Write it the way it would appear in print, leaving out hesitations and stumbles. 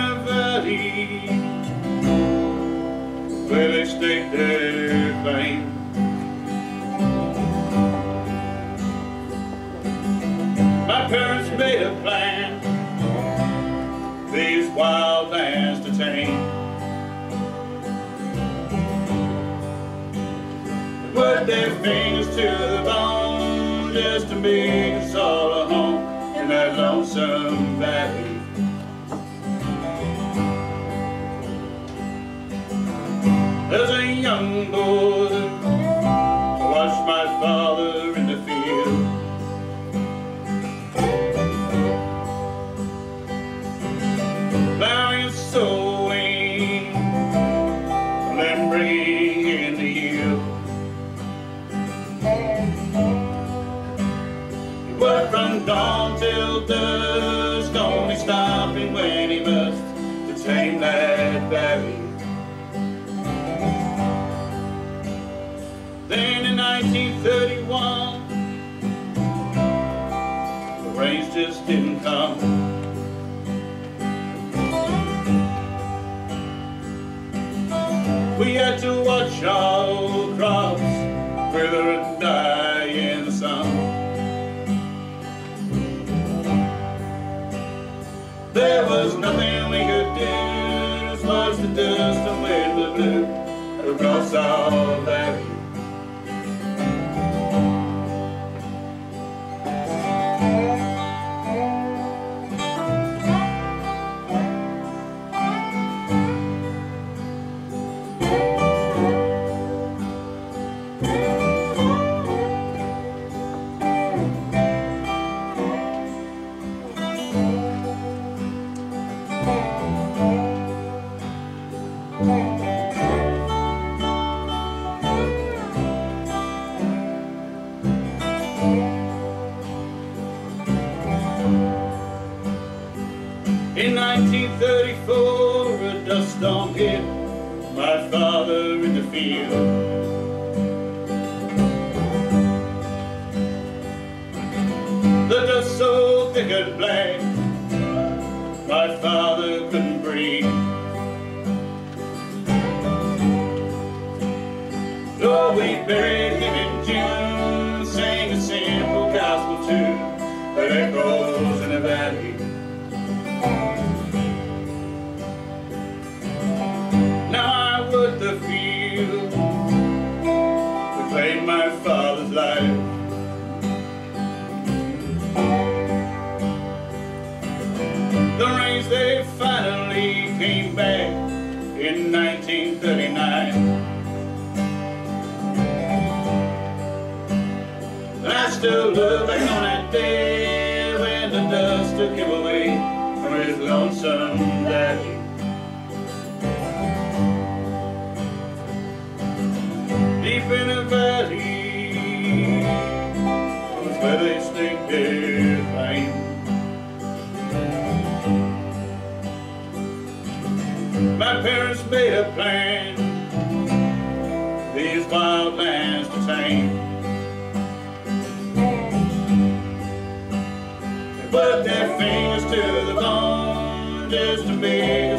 a valley where they staked their claim. My parents made a plan, these wild lands to tame. They put their fingers to the bone just to make us all a home in that lonesome valley. As a young boy, I watched my father in the field. Plowing and sowing, then bringing in the yield. He worked from dawn till dusk, only stopping when he must to tame that valley. Then in 1931, the rains just didn't come. We had to watch our crops wither and die in the sun. There was nothing we could do as much the dust and wind that blew across our valley. In 1934, a dust storm hit my father in the field. The dust so thick and black, my father couldn't breathe. So we buried him in June, sang a simple gospel tune that echoes in the valley. Now I work the field to claim my father's life. The rains, they finally came back in 1939. I still look back on that day when the dust took him away from his lonesome valley. Deep in the valley was where they staked their claim. My parents made a plan, these wild lands to tame. They put their fingers to the bone just to make